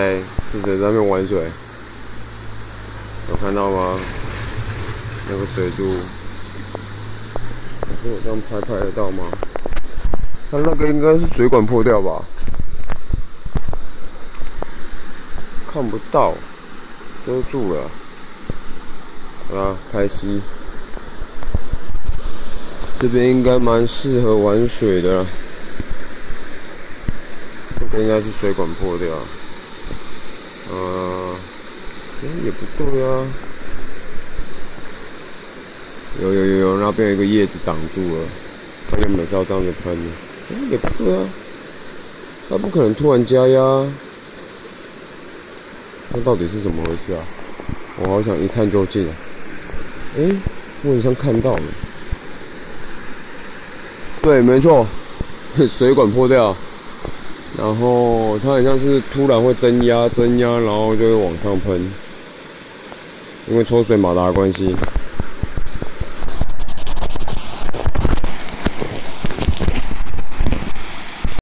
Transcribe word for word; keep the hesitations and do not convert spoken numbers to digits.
在是谁在那边玩水？有看到吗？那个水柱，我这样拍拍得到吗？它那个应该是水管破掉吧？看不到，遮住了。好啦，开溪。这边应该蛮适合玩水的啦。这个应该是水管破掉。呃，哎、欸，也不对啊。有有有有，那边有一个叶子挡住了。它原本是要这样子喷的。哎、欸，也不对啊。它不可能突然加压。那到底是怎么回事啊？我好想一探究竟啊！哎、欸，我好像看到了。对，没错，水管破掉，然后它很像是突然会增压，增压，然后就会往上喷，因为抽水马达的关系。